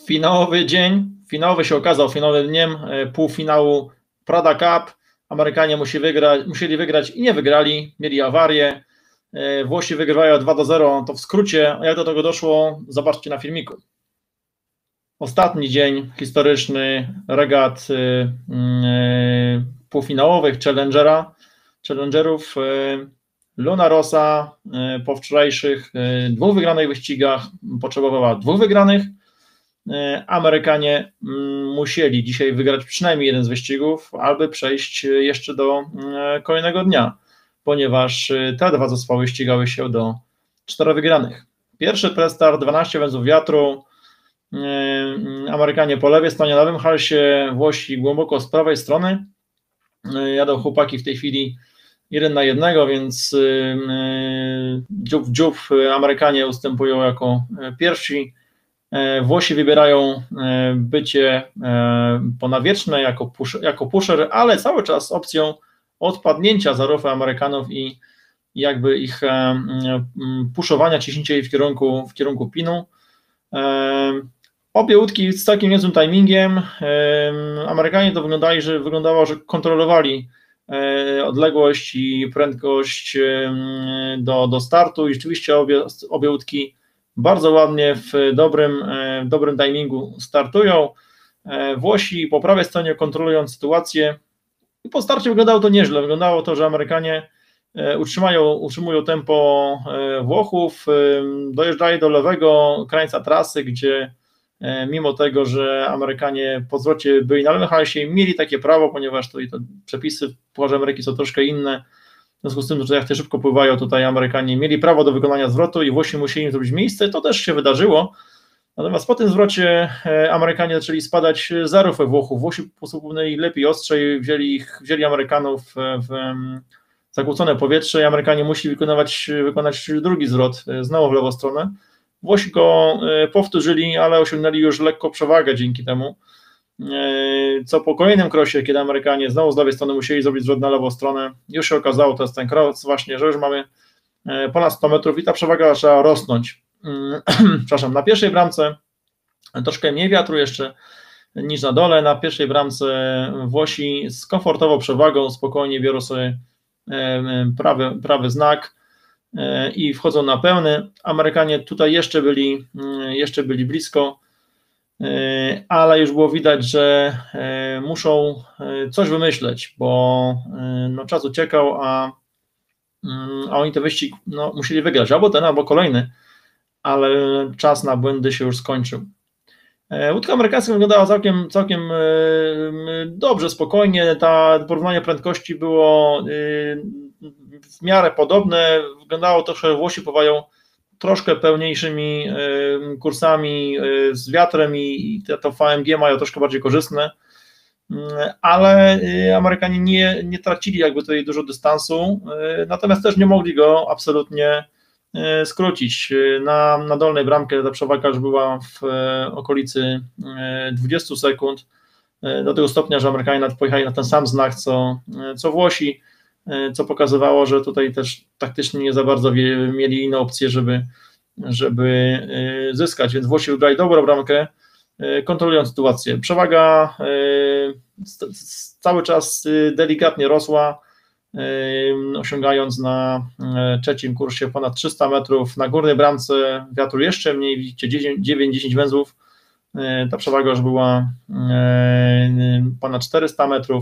Finałowy dzień, finałowy się okazał finałowym dniem półfinału Prada Cup. Amerykanie musieli wygrać i nie wygrali, mieli awarię. Włosi wygrywają 2-0, to w skrócie. Jak do tego doszło, zobaczcie na filmiku. Ostatni dzień historyczny regat półfinałowych Challengerów. Luna Rossa po wczorajszych 2 wygranych wyścigach potrzebowała 2 wygranych. Amerykanie musieli dzisiaj wygrać przynajmniej jeden z wyścigów, aby przejść jeszcze do kolejnego dnia, ponieważ te 2 zespoły ścigały się do 4 wygranych. Pierwszy prestart, 12 węzłów wiatru, Amerykanie po lewej stronie, na lewym halsie, Włosi głęboko z prawej strony. Jadą chłopaki w tej chwili 1 na 1, więc dziób w dziób Amerykanie ustępują jako pierwsi. Włosi wybierają bycie ponawieczne jako pusher, ale cały czas z opcją odpadnięcia za rofę Amerykanów i jakby ich puszowania, ciśnięcia jej w kierunku pinu. Obie łódki z takim niezłym timingiem. Amerykanie to wyglądało, że kontrolowali odległość i prędkość do startu i rzeczywiście obie łódki bardzo ładnie w dobrym timingu startują. Włosi po prawej stronie kontrolują sytuację i po starcie wyglądało to nieźle. Wyglądało to, że Amerykanie utrzymują tempo Włochów, dojeżdżali do lewego krańca trasy, gdzie mimo tego, że Amerykanie po zwrocie byli na lewym halsie, mieli takie prawo, ponieważ to przepisy w Pucharze Ameryki są troszkę inne. W związku z tym, że jak te szybko pływają, tutaj Amerykanie mieli prawo do wykonania zwrotu i Włosi musieli im zrobić miejsce, to też się wydarzyło. Natomiast po tym zwrocie Amerykanie zaczęli spadać za rufę Włochów. Włosi popłynęli lepiej, ostrzej, wzięli Amerykanów w zakłócone powietrze i Amerykanie musieli wykonać drugi zwrot, znowu w lewą stronę. Włosi go powtórzyli, ale osiągnęli już lekko przewagę dzięki temu, co po kolejnym krosie, kiedy Amerykanie znowu z lewej strony musieli zrobić zwrot na lewą stronę, już się okazało, to jest ten kros właśnie, że już mamy ponad 100 metrów i ta przewaga zaczęła rosnąć. Przepraszam, na pierwszej bramce troszkę mniej wiatru jeszcze niż na dole, na pierwszej bramce Włosi z komfortową przewagą spokojnie biorą sobie prawy znak i wchodzą na pełny. Amerykanie tutaj jeszcze byli blisko, ale już było widać, że muszą coś wymyśleć, bo czas uciekał, a oni ten wyścig musieli wygrać, albo ten, albo kolejny, ale czas na błędy się już skończył. Łódka amerykańska wyglądała całkiem dobrze, spokojnie, porównanie prędkości było w miarę podobne, wyglądało to, że Włosi pływają troszkę pełniejszymi kursami z wiatrem i to VMG mają troszkę bardziej korzystne, ale Amerykanie nie tracili jakby tutaj dużo dystansu, natomiast też nie mogli go absolutnie skrócić. Na dolnej bramkę ta przewaga już była w okolicy 20 sekund, do tego stopnia, że Amerykanie nawet pojechali na ten sam znak co Włosi, co pokazywało, że tutaj też taktycznie nie za bardzo mieli inne opcje, żeby zyskać, więc Włosi wybrali dobrą bramkę, kontrolując sytuację. Przewaga cały czas delikatnie rosła, osiągając na trzecim kursie ponad 300 metrów, na górnej bramce wiatru jeszcze mniej, widzicie 9-10 węzłów, ta przewaga już była ponad 400 metrów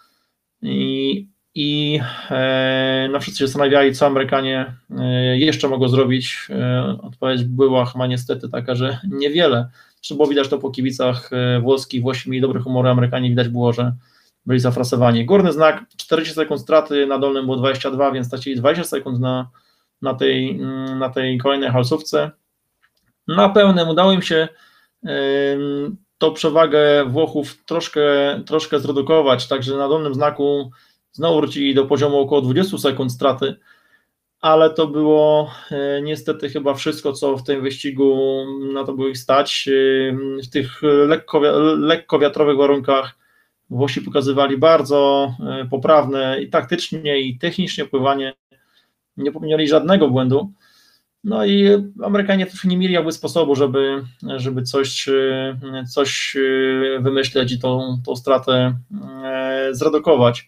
i wszyscy się zastanawiali, co Amerykanie jeszcze mogą zrobić. Odpowiedź była chyba niestety taka, że niewiele. Zresztą było widać to po kibicach włoskich, Włosi mieli dobry humor, Amerykanie widać było, że byli zafrasowani. Górny znak, 40 sekund straty, na dolnym było 22, więc stracili 20 sekund na tej kolejnej halsówce. Na pełnym udało im się tą przewagę Włochów troszkę zredukować, także na dolnym znaku znowu wrócili do poziomu około 20 sekund straty, ale to było niestety chyba wszystko, co w tym wyścigu na to było ich stać. W tych lekko wiatrowych warunkach Włosi pokazywali bardzo poprawne i taktycznie, i technicznie pływanie, nie popełniali żadnego błędu. No i Amerykanie też nie mieli jakby sposobu, żeby coś wymyśleć i tą stratę zredukować.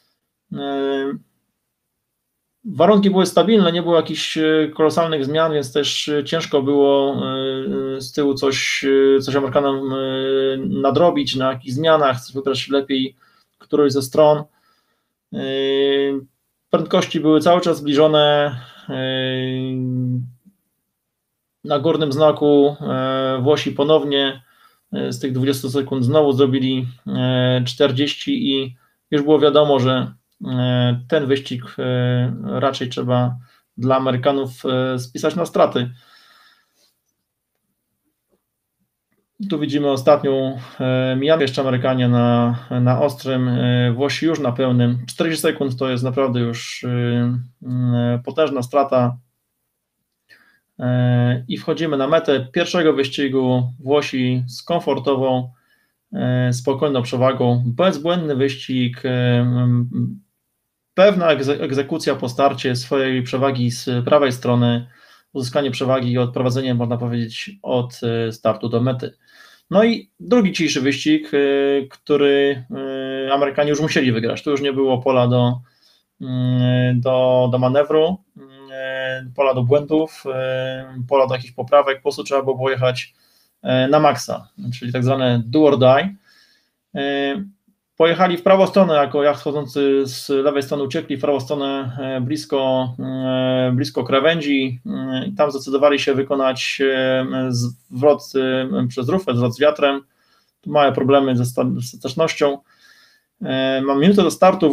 Warunki były stabilne, nie było jakichś kolosalnych zmian, więc też ciężko było z tyłu coś Amerykanom nadrobić na jakichś zmianach, wybrać lepiej którąś ze stron. Prędkości były cały czas zbliżone. Na górnym znaku Włosi ponownie z tych 20 sekund znowu zrobili 40 i już było wiadomo, że ten wyścig raczej trzeba dla Amerykanów spisać na straty. Tu widzimy ostatnią mijaną jeszcze Amerykanie na ostrym, Włosi już na pełnym. 40 sekund to jest naprawdę już potężna strata. I wchodzimy na metę pierwszego wyścigu. Włosi z komfortową, spokojną przewagą, bezbłędny wyścig, pewna egzekucja po starcie swojej przewagi z prawej strony, uzyskanie przewagi i odprowadzenie, można powiedzieć, od startu do mety. No i drugi dzisiejszy wyścig, który Amerykanie już musieli wygrać. Tu już nie było pola do manewru, pola do błędów, pola do jakichś poprawek, po prostu trzeba było jechać na maksa, czyli tak zwane do or die. Pojechali w prawą stronę, jako jacht chodzący z lewej strony uciekli w prawą stronę blisko krawędzi i tam zdecydowali się wykonać zwrot przez rufę, zwrot z wiatrem. Tu małe problemy ze statecznością. Mam minutę do startu,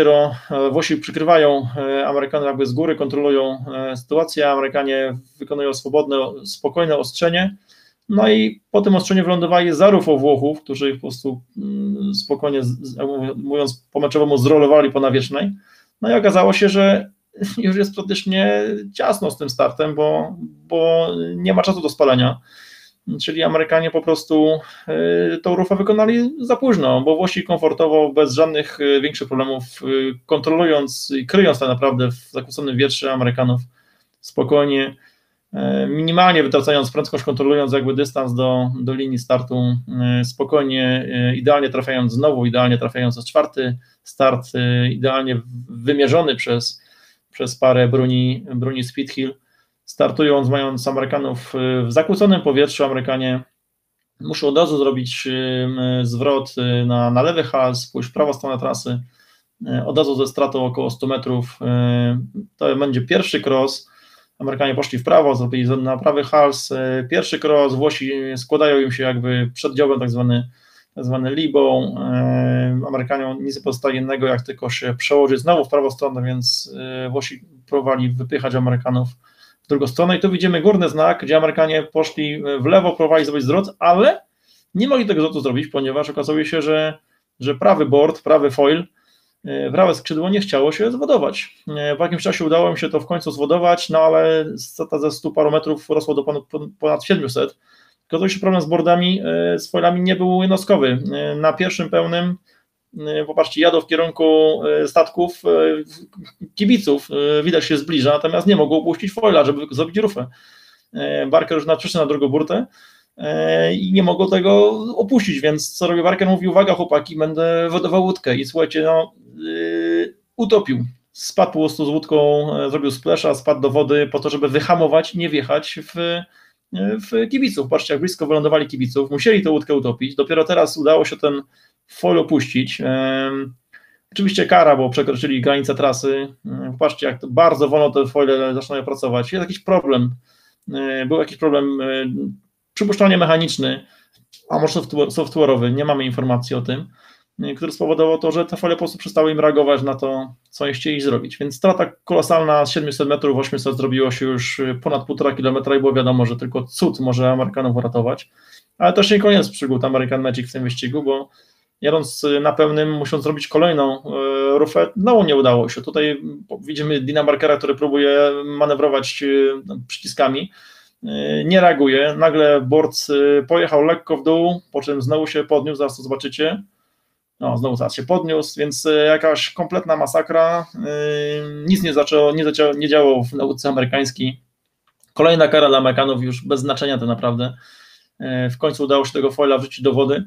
Włosi przykrywają Amerykanów jakby z góry, kontrolują sytuację, Amerykanie wykonują spokojne ostrzenie, no i po tym ostrzeniu wylądowali za rufą Włochów, którzy ich po prostu spokojnie, mówiąc po meczowemu, zrolowali po nawierzchnej. No i okazało się, że już jest praktycznie ciasno z tym startem, bo nie ma czasu do spalania. Czyli Amerykanie po prostu tą rufę wykonali za późno, bo Włosi komfortowo, bez żadnych większych problemów, kontrolując i kryjąc tak naprawdę w zakłóconym wietrze Amerykanów spokojnie, minimalnie wytracając prędkość, kontrolując jakby dystans do linii startu, spokojnie, idealnie trafiając na czwarty start, idealnie wymierzony przez parę broni Speedhill. Startując, mając Amerykanów w zakłóconym powietrzu, Amerykanie muszą od razu zrobić zwrot na lewy hals, pójść w prawą stronę trasy, od razu ze stratą około 100 metrów. To będzie pierwszy cross. Amerykanie poszli w prawo, zrobili na prawy hals. Pierwszy cross, Włosi składają im się jakby przed dziobem, tak zwany libą. Amerykaniom nic nie pozostaje innego, jak tylko się przełożyć znowu w prawą stronę, więc Włosi próbowali wypychać Amerykanów w drugą stronę i tu widzimy górny znak, gdzie Amerykanie poszli w lewo, próbowali zrobić zwrot, ale nie mogli tego zwrotu zrobić, ponieważ okazuje się, że prawy bord, prawy foil, prawe skrzydło nie chciało się zwodować. Po jakimś czasie udało im się to w końcu zwodować, no ale strata ze 100 paru metrów rosło do ponad 700. Okazuje się, problem z bordami, z foilami nie był jednostkowy. Na pierwszym pełnym, popatrzcie, jadą w kierunku statków, kibiców, widać się zbliża, natomiast nie mogą opuścić foila, żeby zrobić rufę. Barker już przyszedł na drugą burtę i nie mogą tego opuścić, więc co robi Barker? Mówi: uwaga chłopaki, będę wodował łódkę i słuchajcie, utopił. Spadł po prostu z łódką, zrobił splasha, spadł do wody po to, żeby wyhamować i nie wjechać w kibiców. Patrzcie, jak blisko wylądowali kibiców, musieli tę łódkę utopić, dopiero teraz udało się ten foil opuścić. Oczywiście kara, bo przekroczyli granicę trasy. Patrzcie, jak to bardzo wolno te foile zaczynają pracować. Jest jakiś problem. Był jakiś problem, przypuszczalnie mechaniczny, a może software'owy, nie mamy informacji o tym, który spowodował to, że te foile po prostu przestały im reagować na to, co oni chcieli zrobić. Więc strata kolosalna, z 700 metrów, 800 zrobiło się już ponad 1,5 kilometra i było wiadomo, że tylko cud może Amerykanów uratować. Ale to jeszcze nie koniec przygód American Magic w tym wyścigu, bo jadąc na pełnym, musząc zrobić kolejną rufę, no nie udało się. Tutaj widzimy Dina Barkera, który próbuje manewrować przyciskami, nie reaguje, nagle bord pojechał lekko w dół, po czym znowu się podniósł, zaraz to zobaczycie, znowu zaraz się podniósł, więc jakaś kompletna masakra, nic nie działo w nauce amerykańskiej, Kolejna kara dla Amerykanów już bez znaczenia to naprawdę. W końcu udało się tego foila wrzucić do wody.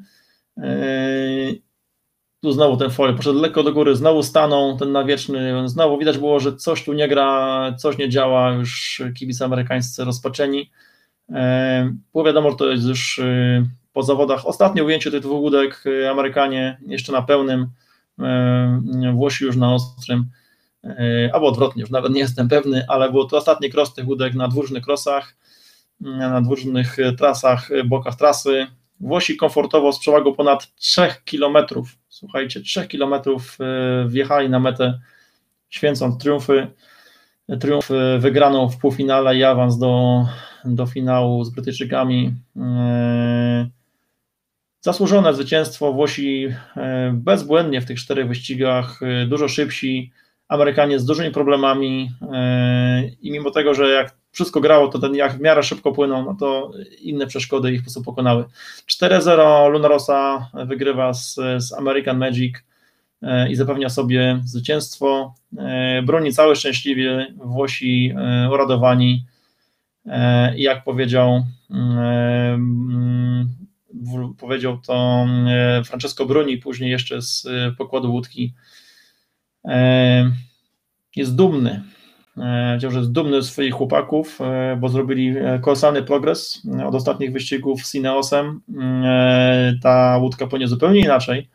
Tu znowu ten foil poszedł lekko do góry, znowu stanął ten nawieczny, znowu widać było, że coś tu nie gra, coś nie działa, już kibice amerykańscy rozpaczeni. Było wiadomo, że to jest już po zawodach. Ostatnie ujęcie tych dwóch łódek, Amerykanie jeszcze na pełnym, Włosi już na ostrym, albo odwrotnie, już nawet nie jestem pewny, ale było to ostatni cross tych łódek na dwóch różnych crossach, na dwóch różnych trasach, bokach trasy. Włosi komfortowo z przewagą ponad 3 km, słuchajcie, 3 km wjechali na metę, święcąc triumf wygraną w półfinale i awans do finału z Brytyjczykami. Zasłużone zwycięstwo, Włosi bezbłędnie w tych 4 wyścigach, dużo szybsi, Amerykanie z dużymi problemami i mimo tego, że jak wszystko grało, to ten jak w miarę szybko płynął, no to inne przeszkody ich po prostu pokonały. 4-0 Luna Rossa wygrywa z American Magic i zapewnia sobie zwycięstwo. Broni całe szczęśliwie, Włosi uradowani i jak powiedział to Francesco Bruni później jeszcze z pokładu łódki, jest dumny. Powiedział, że jest dumny z swoich chłopaków, bo zrobili kolosalny progres od ostatnich wyścigów z Ineosem. Ta łódka płynie zupełnie inaczej.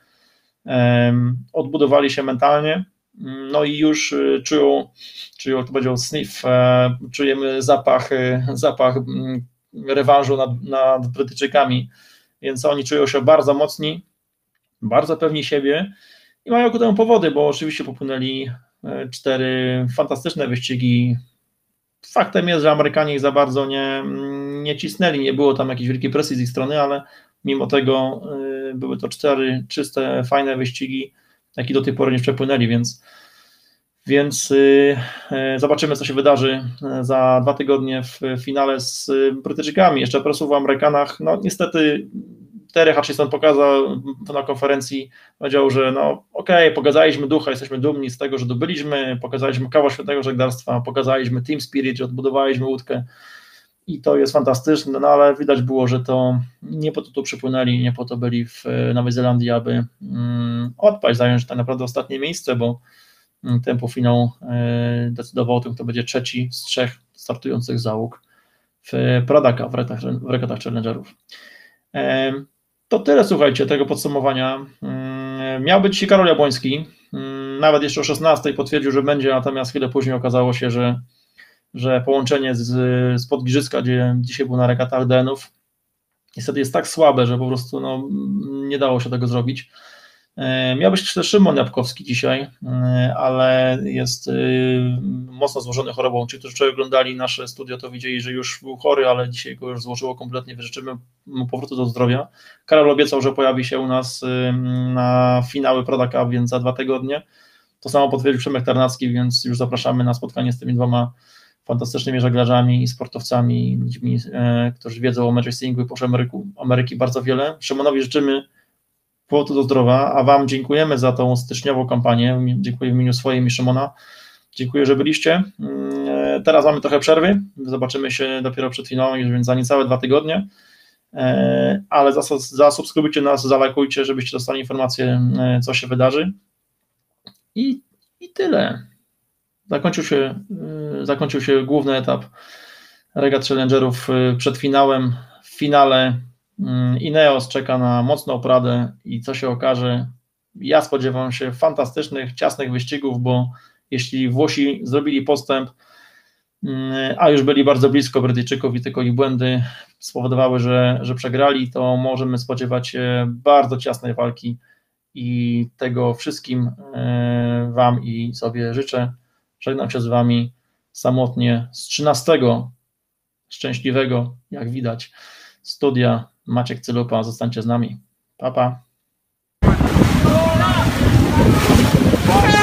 Odbudowali się mentalnie, no i już czują, jak to powiedział Sniff, czujemy zapach rewanżu nad Brytyjczykami, więc oni czują się bardzo mocni, bardzo pewni siebie i mają ku temu powody, bo oczywiście popłynęli 4 fantastyczne wyścigi. Faktem jest, że Amerykanie ich za bardzo nie cisnęli, nie było tam jakiejś wielkiej presji z ich strony, ale mimo tego były to 4 czyste, fajne wyścigi, jakie do tej pory nie przepłynęli, więc zobaczymy, co się wydarzy za 2 tygodnie w finale z Brytyjczykami. Jeszcze parę słów o Amerykanach. No niestety Terry Hutchison pokazał to na konferencji, powiedział, że no okej, pokazaliśmy ducha, jesteśmy dumni z tego, że dobyliśmy, pokazaliśmy kawał świetnego żeglarstwa, pokazaliśmy team spirit, że odbudowaliśmy łódkę i to jest fantastyczne, no ale widać było, że to nie po to tu przypłynęli, nie po to byli w Nowej Zelandii, aby odpaść, zająć tak naprawdę ostatnie miejsce, bo ten półfinał decydował o tym, kto będzie trzeci z 3 startujących załóg w Pradaka w regatach Challengerów. To tyle, słuchajcie, tego podsumowania. Miał być dzisiaj Karol Jabłoński, nawet jeszcze o 16 potwierdził, że będzie, natomiast chwilę później okazało się, że połączenie z Podgiżycka, gdzie dzisiaj był na regatach Ardenów, niestety jest tak słabe, że po prostu no, nie dało się tego zrobić. Miał być też Szymon Jabłkowski dzisiaj, ale jest mocno złożony chorobą. Ci, którzy wczoraj oglądali nasze studio, to widzieli, że już był chory, ale dzisiaj go już złożyło kompletnie. Życzymy mu powrotu do zdrowia. Karol obiecał, że pojawi się u nas na finały Pradaka, więc za 2 tygodnie. To samo potwierdził Przemek Tarnacki, więc już zapraszamy na spotkanie z tymi 2 fantastycznymi żeglarzami i sportowcami, ludźmi, którzy wiedzą o matchracingu i po Ameryki bardzo wiele. Szymonowi życzymy powrotu do zdrowia, a Wam dziękujemy za tą styczniową kampanię. Dziękuję w imieniu swoim i Szymona. Dziękuję, że byliście. Teraz mamy trochę przerwy. Zobaczymy się dopiero przed finałem, więc za niecałe 2 tygodnie. Ale zasubskrybujcie nas, zalajkujcie, żebyście dostali informację, co się wydarzy. I tyle. Zakończył się główny etap regat Challengerów przed finałem. W finale Ineos czeka na mocną poradę i co się okaże, ja spodziewam się fantastycznych, ciasnych wyścigów, bo jeśli Włosi zrobili postęp, a już byli bardzo blisko Brytyjczyków i tylko ich błędy spowodowały, że przegrali, to możemy spodziewać się bardzo ciasnej walki i tego wszystkim Wam i sobie życzę. Żegnam się z Wami samotnie z 13. szczęśliwego, jak widać, studia. Maciek Cylupa, zostańcie z nami. Pa, pa.